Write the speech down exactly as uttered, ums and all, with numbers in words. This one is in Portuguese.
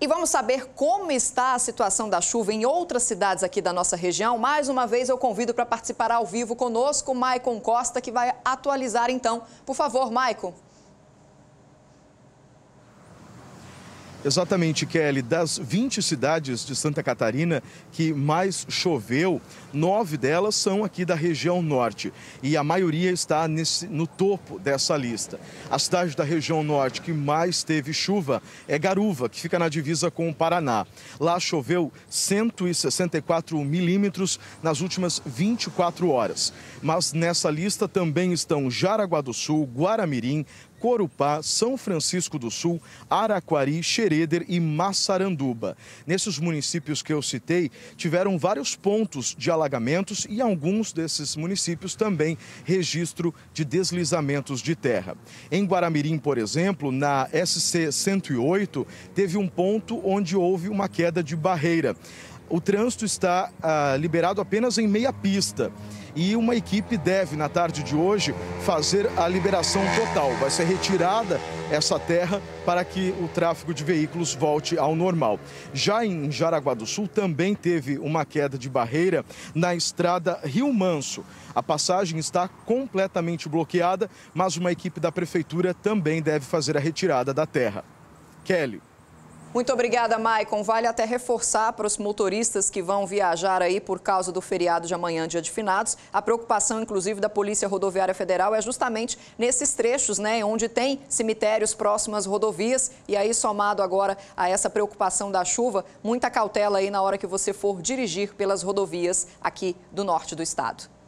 E vamos saber como está a situação da chuva em outras cidades aqui da nossa região. Mais uma vez eu convido para participar ao vivo conosco o Maicon Costa, que vai atualizar então. Por favor, Maicon. Exatamente, Kelly. Das vinte cidades de Santa Catarina que mais choveu, nove delas são aqui da região norte. E a maioria está nesse, no topo dessa lista. A cidade da região norte que mais teve chuva é Garuva, que fica na divisa com o Paraná. Lá choveu cento e sessenta e quatro milímetros nas últimas vinte e quatro horas. Mas nessa lista também estão Jaraguá do Sul, Guaramirim, Corupá, São Francisco do Sul, Araquari, Xereder e Massaranduba. Nesses municípios que eu citei, tiveram vários pontos de alagamentos e alguns desses municípios também registro de deslizamentos de terra. Em Guaramirim, por exemplo, na S C cento e oito, teve um ponto onde houve uma queda de barreira. O trânsito está ah, liberado apenas em meia pista e uma equipe deve, na tarde de hoje, fazer a liberação total. Vai ser retirada essa terra para que o tráfego de veículos volte ao normal. Já em Jaraguá do Sul também teve uma queda de barreira na estrada Rio Manso. A passagem está completamente bloqueada, mas uma equipe da prefeitura também deve fazer a retirada da terra. Kelly. Muito obrigada, Maicon. Vale até reforçar para os motoristas que vão viajar aí por causa do feriado de amanhã, dia de finados. A preocupação, inclusive, da Polícia Rodoviária Federal é justamente nesses trechos, né, onde tem cemitérios próximos às rodovias. E aí, somado agora a essa preocupação da chuva, muita cautela aí na hora que você for dirigir pelas rodovias aqui do norte do estado.